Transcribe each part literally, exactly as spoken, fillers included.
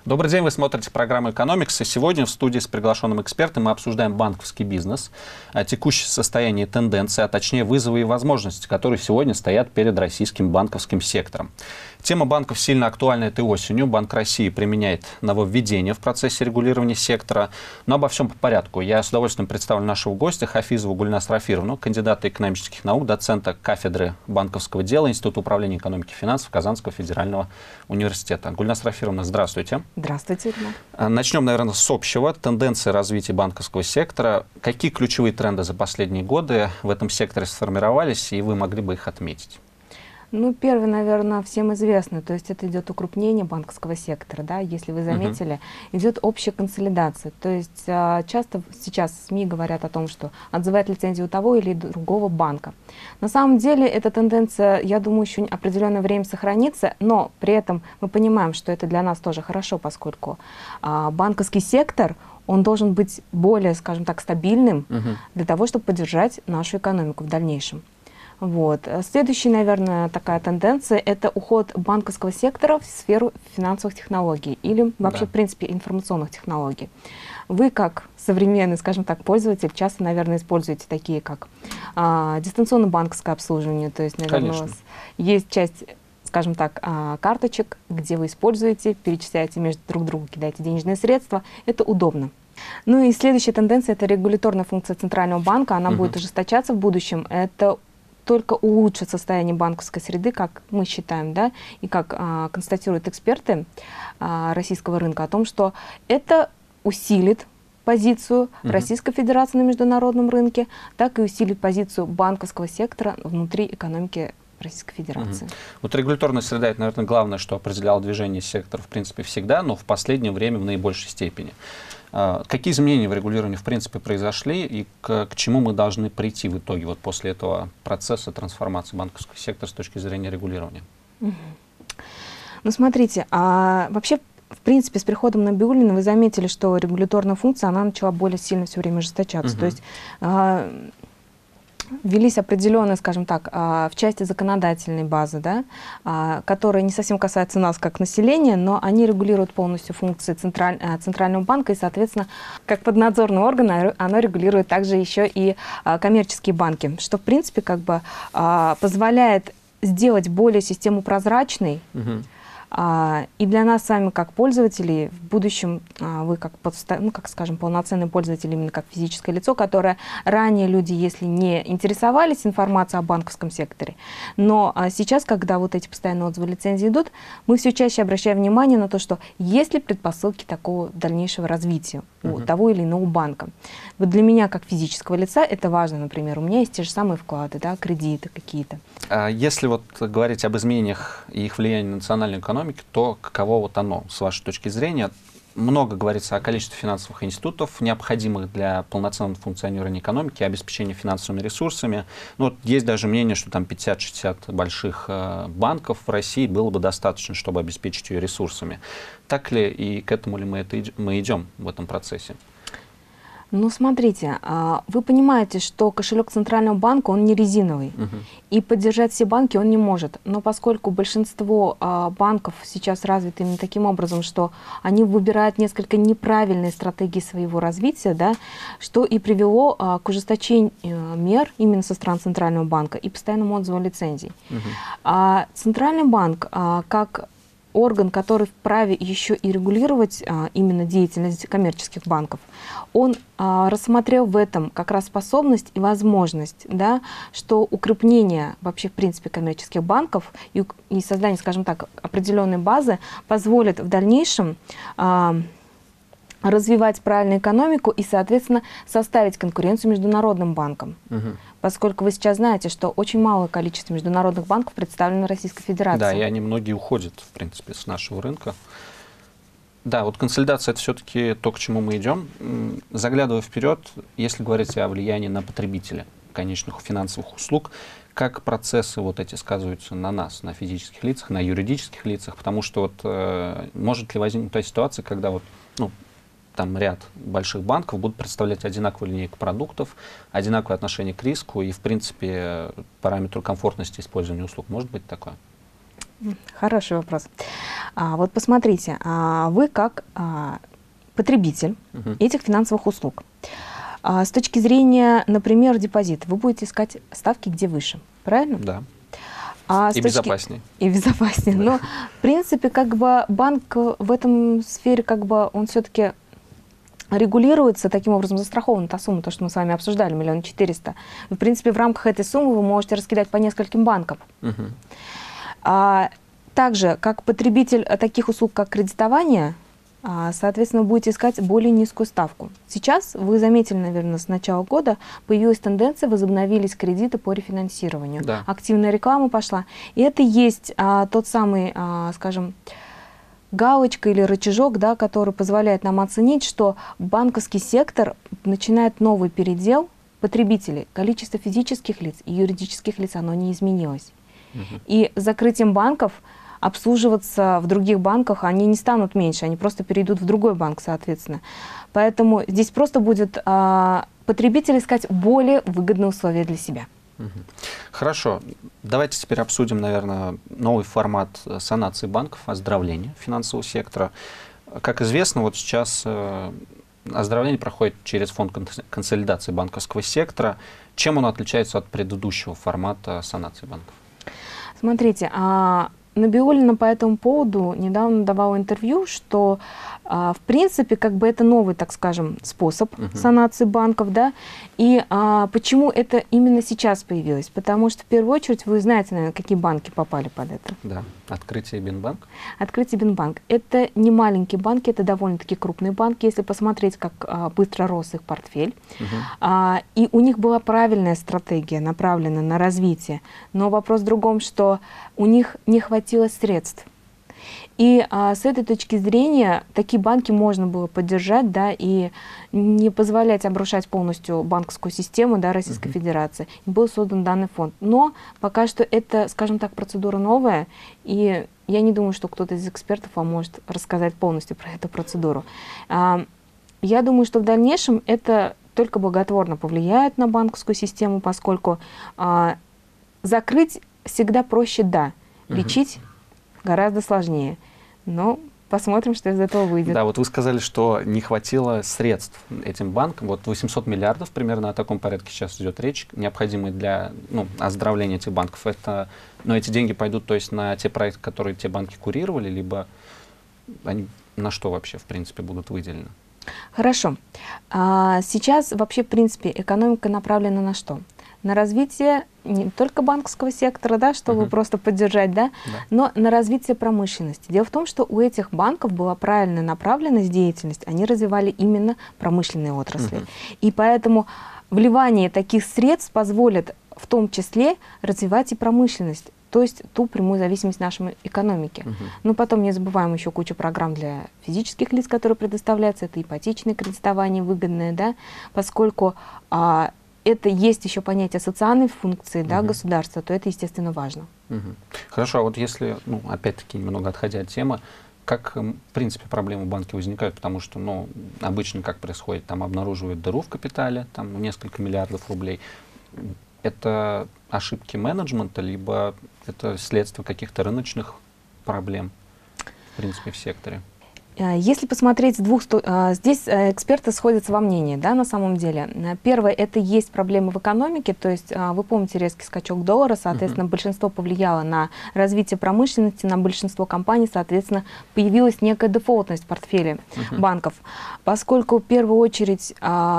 Добрый день, вы смотрите программу «Экономикс», и сегодня в студии с приглашенным экспертом мы обсуждаем банковский бизнес, текущее состояние и тенденции, а точнее вызовы и возможности, которые сегодня стоят перед российским банковским сектором. Тема банков сильно актуальна этой осенью. Банк России применяет нововведения в процессе регулирования сектора. Но обо всем по порядку. Я с удовольствием представлю нашего гостя Хафизову Гульназ Рафировну, кандидата экономических наук, доцента кафедры банковского дела Института управления экономики и финансов Казанского федерального университета. Гульназ Рафировна, здравствуйте. Здравствуйте, Ирина. Начнем, наверное, с общего. Тенденции развития банковского сектора. Какие ключевые тренды за последние годы в этом секторе сформировались, и вы могли бы их отметить? Ну, первый, наверное, всем известный, то есть это идет укрупнение банковского сектора, да, если вы заметили, uh-huh. идет общая консолидация, то есть а, часто сейчас СМИ говорят о том, что отзывают лицензию того или другого банка. На самом деле эта тенденция, я думаю, еще определенное время сохранится, но при этом мы понимаем, что это для нас тоже хорошо, поскольку а, банковский сектор, он должен быть более, скажем так, стабильным uh-huh. для того, чтобы поддержать нашу экономику в дальнейшем. Вот. Следующая, наверное, такая тенденция – это уход банковского сектора в сферу финансовых технологий или вообще, да. в принципе, информационных технологий. Вы, как современный, скажем так, пользователь, часто, наверное, используете такие, как а, дистанционное банковское обслуживание. То есть, наверное, Конечно. у вас есть часть, скажем так, а, карточек, где вы используете, перечисляете между друг другом, кидаете денежные средства. Это удобно. Ну и следующая тенденция – это регуляторная функция Центрального банка. Она угу. будет ужесточаться в будущем. Это только улучшит состояние банковской среды, как мы считаем, да, и как а, констатируют эксперты а, российского рынка, о том, что это усилит позицию uh-huh. Российской Федерации на международном рынке, так и усилит позицию банковского сектора внутри экономики Российской Федерации. Uh-huh. Вот регуляторная среда – это, наверное, главное, что определяло движение сектора, в принципе, всегда, но в последнее время в наибольшей степени. Какие изменения в регулировании в принципе произошли и к, к чему мы должны прийти в итоге вот после этого процесса трансформации банковского сектора с точки зрения регулирования? Угу. Ну смотрите, а вообще в принципе с приходом Набиуллиной вы заметили, что регуляторная функция она начала более сильно все время ужесточаться. Угу. То есть а, ввелись определенные, скажем так, в части законодательной базы, да, которые не совсем касаются нас как населения, но они регулируют полностью функции централь, Центрального банка, и, соответственно, как поднадзорный орган, оно регулирует также еще и коммерческие банки, что, в принципе, как бы позволяет сделать более систему прозрачной. Угу. А, и для нас с вами, как пользователей, в будущем а, вы, как, ну, как скажем, полноценный пользователь, именно как физическое лицо, которое ранее люди, если не интересовались информацией о банковском секторе, но а, сейчас, когда вот эти постоянные отзывы лицензии идут, мы все чаще обращаем внимание на то, что есть ли предпосылки такого дальнейшего развития uh-huh. у того или иного банка. Вот для меня, как физического лица, это важно, например, у меня есть те же самые вклады, да, кредиты какие-то. А если вот говорить об изменениях и их влиянии на национальную экономику, то каково вот оно, с вашей точки зрения? Много говорится о количестве финансовых институтов, необходимых для полноценного функционирования экономики, обеспечения финансовыми ресурсами. Ну, вот есть даже мнение, что там пятьдесят-шестьдесят больших э, банков в России было бы достаточно, чтобы обеспечить ее ресурсами. Так ли и к этому ли мы, это, мы идем в этом процессе? Ну, смотрите, вы понимаете, что кошелек Центрального банка, он не резиновый, uh-huh. и поддержать все банки он не может. Но поскольку большинство банков сейчас развиты именно таким образом, что они выбирают несколько неправильные стратегии своего развития, да, что и привело к ужесточению мер именно со стороны Центрального банка и постоянному отзыву лицензий. Uh-huh. А Центральный банк, как орган, который вправе еще и регулировать а, именно деятельность коммерческих банков, он а, рассмотрел в этом как раз способность и возможность, да, что укрепление вообще в принципе коммерческих банков и, и создание, скажем так, определенной базы позволит в дальнейшем а, развивать правильную экономику и, соответственно, составить конкуренцию международным банкам. Угу. Поскольку вы сейчас знаете, что очень малое количество международных банков представлено в Российской Федерации. Да, и они многие уходят, в принципе, с нашего рынка. Да, вот консолидация – это все-таки то, к чему мы идем. Заглядывая вперед, если говорить о влиянии на потребителя конечных финансовых услуг, как процессы вот эти сказываются на нас, на физических лицах, на юридических лицах, потому что вот э, может ли возникнуть та ситуация, когда вот, ну, там ряд больших банков будут представлять одинаковую линейку продуктов, одинаковое отношение к риску и, в принципе, параметру комфортности использования услуг. Может быть такое? Хороший вопрос. А, вот посмотрите, а, вы как а, потребитель угу. этих финансовых услуг. А, с точки зрения, например, депозита, вы будете искать ставки, где выше, правильно? Да. А и точки... безопаснее. И безопаснее. Да. Но, в принципе, как бы банк в этом сфере, как бы он все-таки регулируется, таким образом застрахована та сумма, то, что мы с вами обсуждали, миллион четыреста. В принципе, в рамках этой суммы вы можете раскидать по нескольким банкам. Угу. А, также, как потребитель таких услуг, как кредитование, соответственно, вы будете искать более низкую ставку. Сейчас, вы заметили, наверное, с начала года появилась тенденция, возобновились кредиты по рефинансированию. Да. Активная реклама пошла. И это есть а, тот самый, а, скажем, галочка или рычажок, да, который позволяет нам оценить, что банковский сектор начинает новый передел потребителей. Количество физических лиц и юридических лиц, оно не изменилось. Угу. И с закрытием банков обслуживаться в других банках они не станут меньше, они просто перейдут в другой банк, соответственно. Поэтому здесь просто будет а, потребитель искать более выгодные условия для себя. Хорошо. Давайте теперь обсудим, наверное, новый формат санации банков, оздоровления финансового сектора. Как известно, вот сейчас э, оздоровление проходит через фонд консолидации банковского сектора. Чем он отличается от предыдущего формата санации банков? Смотрите, а Набиуллина по этому поводу недавно давала интервью, что а, в принципе как бы это новый, так скажем, способ uh-huh. санации банков, да, и а, почему это именно сейчас появилось? Потому что в первую очередь вы знаете, наверное, какие банки попали под это. Да, Открытие и Бинбанк. Открытие и Бинбанк. Это не маленькие банки, это довольно-таки крупные банки, если посмотреть, как а, быстро рос их портфель. Uh-huh. а, и у них была правильная стратегия, направлена на развитие, но вопрос в другом, что у них не хватило средств. И а, с этой точки зрения такие банки можно было поддержать, да, и не позволять обрушать полностью банковскую систему, да, Российской uh-huh. Федерации. И был создан данный фонд. Но пока что это, скажем так, процедура новая, и я не думаю, что кто-то из экспертов вам может рассказать полностью про эту процедуру. А, я думаю, что в дальнейшем это только благотворно повлияет на банковскую систему, поскольку а, закрыть всегда проще, да, лечить uh-huh. гораздо сложнее. Но посмотрим, что из этого выйдет. Да, вот вы сказали, что не хватило средств этим банкам. Вот восемьсот миллиардов примерно о таком порядке сейчас идет речь, необходимые для ну, оздоровления этих банков. Это, но эти деньги пойдут, то есть, на те проекты, которые те банки курировали, либо они на что вообще, в принципе, будут выделены? Хорошо. А, сейчас вообще, в принципе, экономика направлена на что? На развитие не только банковского сектора, да, чтобы uh-huh. просто поддержать, да, да, но на развитие промышленности. Дело в том, что у этих банков была правильная направленность, деятельность, они развивали именно промышленные отрасли. Uh-huh. И поэтому вливание таких средств позволит в том числе развивать и промышленность, то есть ту прямую зависимость нашей экономики. Uh-huh. Но потом не забываем еще кучу программ для физических лиц, которые предоставляются, это ипотечное кредитование выгодное, да, поскольку а, это есть еще понятие социальной функции, да, uh-huh. государства, то это, естественно, важно. Uh-huh. Хорошо, а вот если, ну, опять-таки, немного отходя от темы, как, в принципе, проблемы в банке возникают? Потому что, ну, обычно как происходит, там обнаруживают дыру в капитале, там несколько миллиардов рублей. Это ошибки менеджмента, либо это следствие каких-то рыночных проблем, в принципе, в секторе? Если посмотреть с двух сторон, здесь эксперты сходятся во мнении, да, на самом деле. Первое, это есть проблемы в экономике, то есть вы помните резкий скачок доллара, соответственно, uh-huh. большинство повлияло на развитие промышленности, на большинство компаний, соответственно, появилась некая дефолтность в портфеле uh-huh. банков, поскольку в первую очередь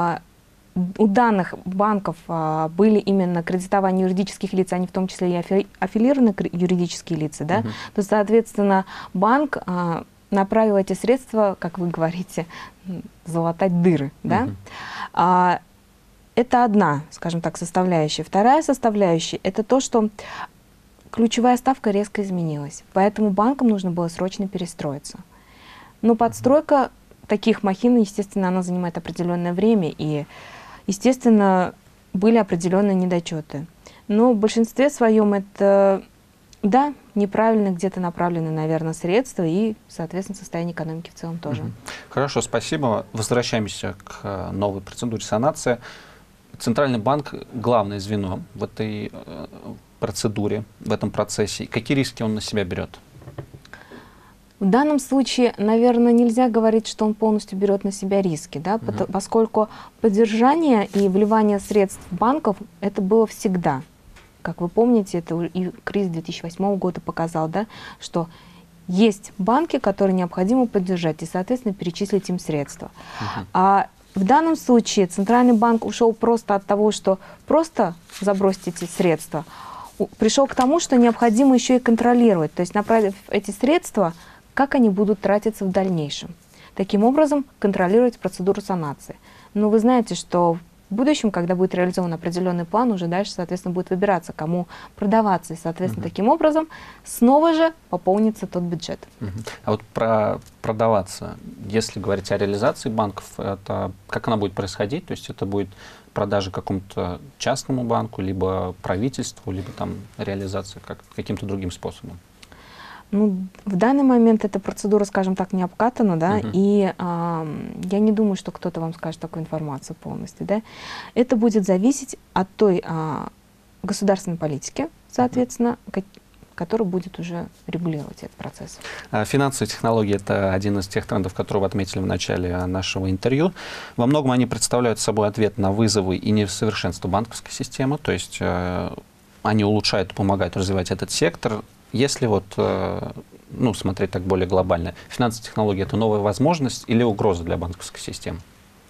у данных банков а, были именно кредитования юридических лиц, они в том числе и афи аффилированные юридические лица, да, uh-huh. то, соответственно, банк а, направил эти средства, как вы говорите, залатать дыры. Да? Uh-huh. а, это одна, скажем так, составляющая. Вторая составляющая – это то, что ключевая ставка резко изменилась, поэтому банкам нужно было срочно перестроиться. Но подстройка uh-huh. таких махин, естественно, она занимает определенное время, и естественно, были определенные недочеты. Но в большинстве своем это, да, неправильно где-то направлены, наверное, средства и, соответственно, состояние экономики в целом тоже. Хорошо, спасибо. Возвращаемся к новой процедуре санации. Центральный банк – главное звено в этой процедуре, в этом процессе. Какие риски он на себя берет? В данном случае, наверное, нельзя говорить, что он полностью берет на себя риски, да, угу. поскольку поддержание и вливание средств банков это было всегда. Как вы помните, это и кризис две тысячи восьмого года показал, да, что есть банки, которые необходимо поддержать и, соответственно, перечислить им средства. Uh-huh. А в данном случае Центральный банк ушел просто от того, что просто забросить эти средства, пришел к тому, что необходимо еще и контролировать, то есть направив эти средства, как они будут тратиться в дальнейшем. Таким образом, контролировать процедуру санации. Но вы знаете, что в будущем, когда будет реализован определенный план, уже дальше, соответственно, будет выбираться, кому продаваться. И, соответственно, uh-huh. таким образом снова же пополнится тот бюджет. Uh-huh. А вот про продаваться, если говорить о реализации банков, это как она будет происходить? То есть это будет продажа какому-то частному банку, либо правительству, либо там реализация как, каким-то другим способом? Ну, в данный момент эта процедура, скажем так, не обкатана, да, uh-huh. и э, я не думаю, что кто-то вам скажет такую информацию полностью, да. Это будет зависеть от той э, государственной политики, соответственно, uh-huh. которая будет уже регулировать этот процесс. Финансовые технологии – это один из тех трендов, которые вы отметили в начале нашего интервью. Во многом они представляют собой ответ на вызовы и несовершенство банковской системы, то есть э, они улучшают, помогают развивать этот сектор. Если вот, ну, смотреть так более глобально, финансовые технологии – это новая возможность или угроза для банковской системы?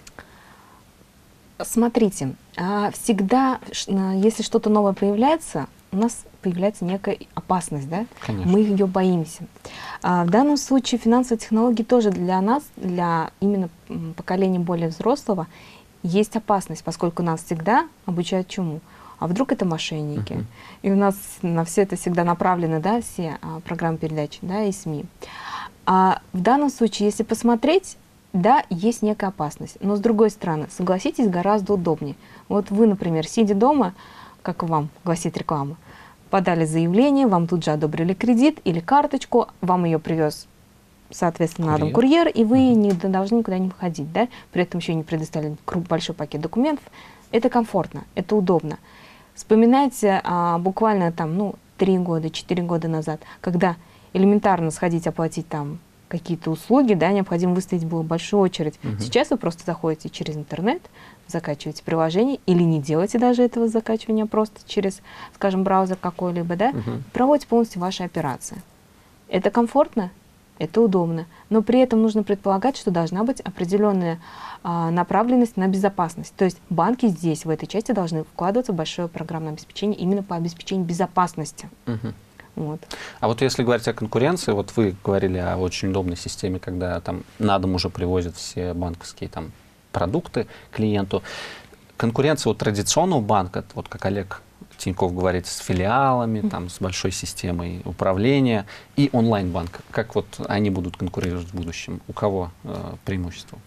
Смотрите, всегда, если что-то новое появляется, у нас появляется некая опасность, да? Конечно. Мы ее боимся. В данном случае финансовые технологии тоже для нас, для именно поколения более взрослого, есть опасность, поскольку нас всегда обучают чему? А вдруг это мошенники? Uh-huh. И у нас на все это всегда направлены, да, все а, программы передач, да, и СМИ. А в данном случае, если посмотреть, да, есть некая опасность. Но с другой стороны, согласитесь, гораздо удобнее. Вот вы, например, сидя дома, как вам гласит реклама, подали заявление, вам тут же одобрили кредит или карточку, вам ее привез, соответственно, на дом курьер, и вы uh-huh. не должны никуда не выходить, да, при этом еще не предоставили большой пакет документов. Это комфортно, это удобно. Вспоминайте а, буквально там, ну, три года, четыре года назад, когда элементарно сходить оплатить там какие-то услуги, да, необходимо выставить было большую очередь. Угу. Сейчас вы просто заходите через интернет, закачиваете приложение или не делаете даже этого закачивания, просто через, скажем, браузер какой-либо, да, угу. проводите полностью ваши операции. Это комфортно, это удобно, но при этом нужно предполагать, что должна быть определенная а, направленность на безопасность. То есть банки здесь, в этой части, должны вкладываться в большое программное обеспечение именно по обеспечению безопасности. Угу. Вот. А вот если говорить о конкуренции, вот вы говорили о очень удобной системе, когда там на дом уже привозят все банковские там продукты клиенту. Конкуренция у традиционного банка, вот как Олег Тиньков говорит, с филиалами, там, с большой системой управления и онлайн-банк. Как вот они будут конкурировать в будущем? У кого э, преимущество?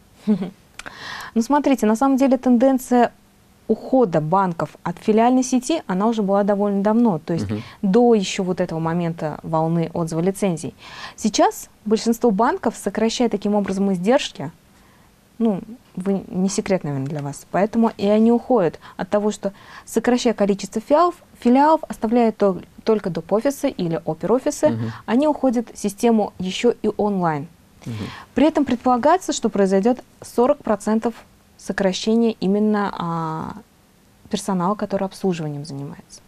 Ну, смотрите, на самом деле тенденция ухода банков от филиальной сети, она уже была довольно давно, то есть uh-huh. до еще вот этого момента волны отзыва лицензий. Сейчас большинство банков сокращает таким образом издержки, ну, вы, не секрет, наверное, для вас. Поэтому и они уходят от того, что сокращая количество филиалов, филиалов оставляя то, только доп-офисы или опер-офисы, uh-huh. они уходят в систему еще и онлайн. Uh-huh. При этом предполагается, что произойдет сорок процентов сокращения именно а, персонала, который обслуживанием занимается.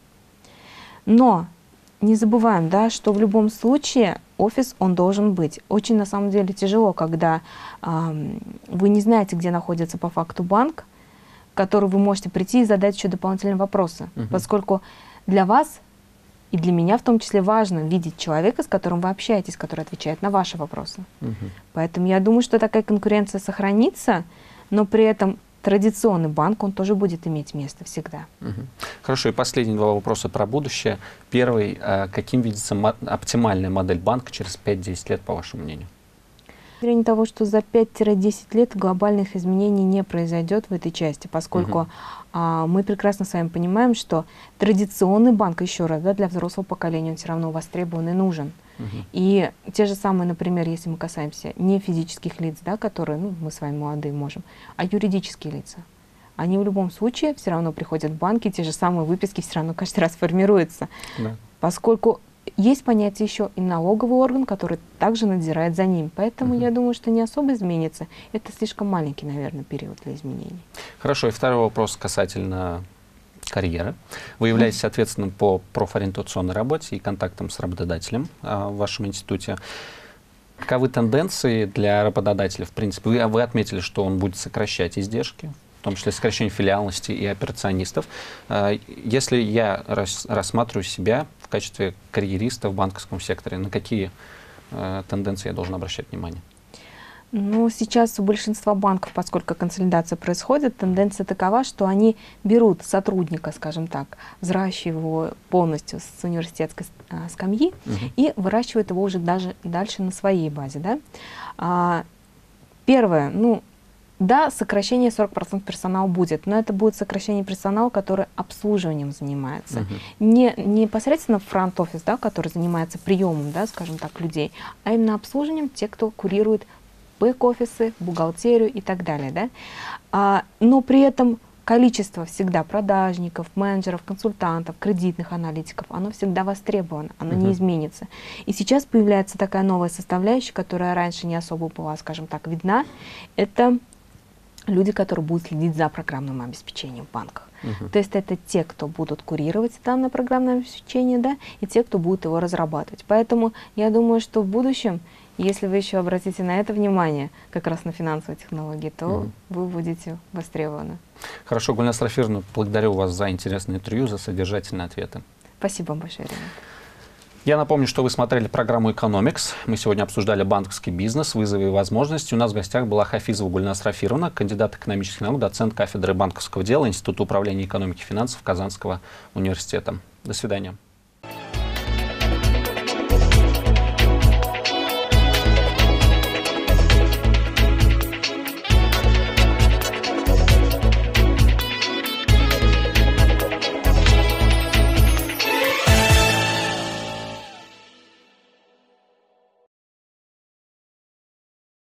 Но не забываем, да, что в любом случае офис, он должен быть. Очень, на самом деле, тяжело, когда э, вы не знаете, где находится по факту банк, в который вы можете прийти и задать еще дополнительные вопросы. Uh-huh. Поскольку для вас и для меня в том числе важно видеть человека, с которым вы общаетесь, который отвечает на ваши вопросы. Uh-huh. Поэтому я думаю, что такая конкуренция сохранится, но при этом традиционный банк, он тоже будет иметь место всегда. Угу. Хорошо, и последние два вопроса про будущее. Первый, каким видится оптимальная модель банка через пять-десять лет, по вашему мнению? С зрения того, что за пять-десять лет глобальных изменений не произойдет в этой части, поскольку угу. а, мы прекрасно с вами понимаем, что традиционный банк, еще раз, да, для взрослого поколения он все равно востребован и нужен. Угу. И те же самые, например, если мы касаемся не физических лиц, да, которые, ну, мы с вами молодые можем, а юридические лица, они в любом случае все равно приходят в банки, те же самые выписки все равно каждый раз формируются. Да. Поскольку есть понятие еще и налоговый орган, который также надзирает за ним. Поэтому uh-huh. я думаю, что не особо изменится. Это слишком маленький, наверное, период для изменений. Хорошо. И второй вопрос касательно карьеры. Вы являетесь ответственным по профориентационной работе и контактам с работодателем а, в вашем институте. Каковы тенденции для работодателя? В принципе, вы, вы отметили, что он будет сокращать издержки, в том числе сокращение филиалности и операционистов. Если я рас, рассматриваю себя в качестве карьериста в банковском секторе, на какие э, тенденции я должен обращать внимание? Ну, сейчас у большинства банков, поскольку консолидация происходит, тенденция такова, что они берут сотрудника, скажем так, взращивают его полностью с университетской скамьи uh-huh. и выращивают его уже даже дальше на своей базе. Да? А, первое, ну, да, сокращение сорок процентов персонала будет, но это будет сокращение персонала, который обслуживанием занимается. Uh-huh. Не, не непосредственно фронт-офис, да, который занимается приемом, да, скажем так, людей, а именно обслуживанием те, кто курирует бэк-офисы, бухгалтерию и так далее. Да? А, но при этом количество всегда продажников, менеджеров, консультантов, кредитных аналитиков, оно всегда востребовано, оно uh-huh. не изменится. И сейчас появляется такая новая составляющая, которая раньше не особо была, скажем так, видна. Это люди, которые будут следить за программным обеспечением в банках. Uh-huh. То есть это те, кто будут курировать данное программное обеспечение, да, и те, кто будут его разрабатывать. Поэтому я думаю, что в будущем, если вы еще обратите на это внимание, как раз на финансовые технологии, то uh-huh. вы будете востребованы. Хорошо, Гульназ Рафировна, благодарю вас за интересное интервью, за содержательные ответы. Спасибо вам большое, Ирина. Я напомню, что вы смотрели программу «Экономикс». Мы сегодня обсуждали банковский бизнес, вызовы и возможности. У нас в гостях была Хафизова Гульназ Рафировна, кандидат экономических наук, доцент кафедры банковского дела Института управления экономики и финансов Казанского университета. До свидания.